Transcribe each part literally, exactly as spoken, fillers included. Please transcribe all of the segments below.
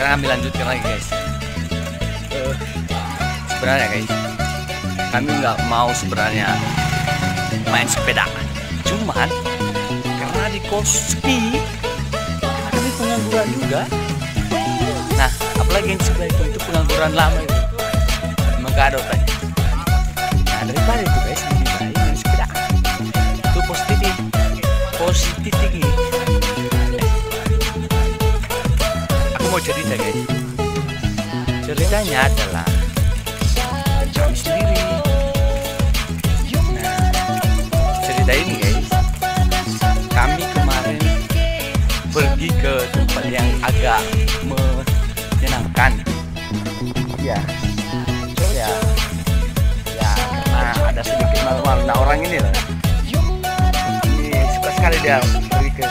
Sekarang kami lanjutkan lagi guys. uh, Sebenarnya guys, kami nggak mau sebenarnya main sepeda, cuman karena di kos sepi, kami pengangguran juga. Nah, apalagi yang sebelah itu, itu pengangguran lama itu, emang gak ada otaknya. Nah, daripada itu guys, lebih baik main sepeda. Itu positif, positif tinggi. Aku mau cerita guys. Ceritanya adalah kami sendiri. Nah, cerita ini guys, kami kemarin pergi ke tempat yang agak menyenangkan. Ya, ya, ya karena ada sedikit malu-malu. Nah, orang ini lah, ini suka sekali dia pergi ke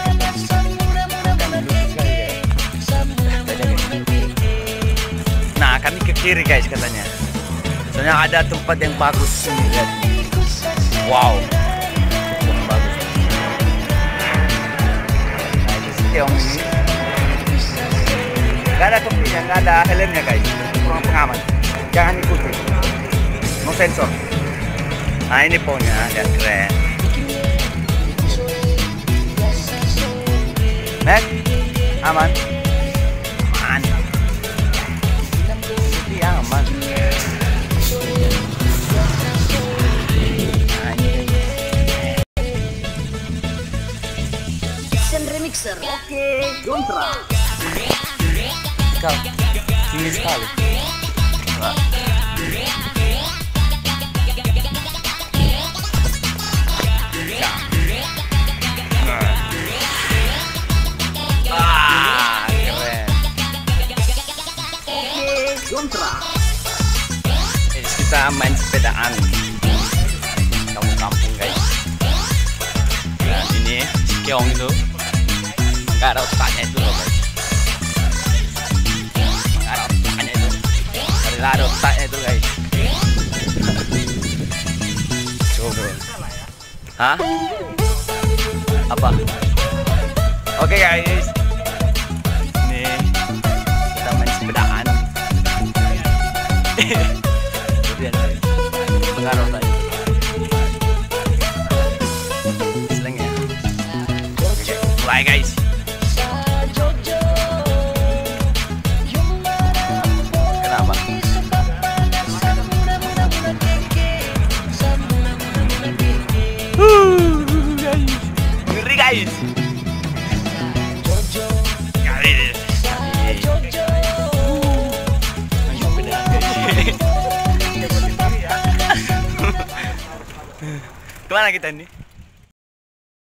Nah, kami ke kiri guys katanya. Soalnya ada tempat yang bagus nih, lihat. Wow, yang bagus. Nah, itu si Keong ini nggak ada topinya, nggak ada helmnya guys. Kurang pengaman. Jangan ikuti. No sensor. Nah, ini pohonnya, lihat keren. Nek, aman. Aman. Ini aman. Remixer. Oke, Gontra. Kau tinggi sekali. Nah. Ah, keren. Oke, Gontra. Jadi kita main sepedaan kampung-kampung guys. Nah, ini si Keong itu nggak ada otaknya itu loh guys. Nggak ada otaknya itu. Nggak ada otaknya itu guys. Coba. Hah? Apa? Oke guys. Nih kita main sepedaan. Kemudian nggak ada otaknya. Seleng ya. Oke, mulai guys. Kenapa? Uh, guys. Ngeri guys. Guys. Kemana kita ini?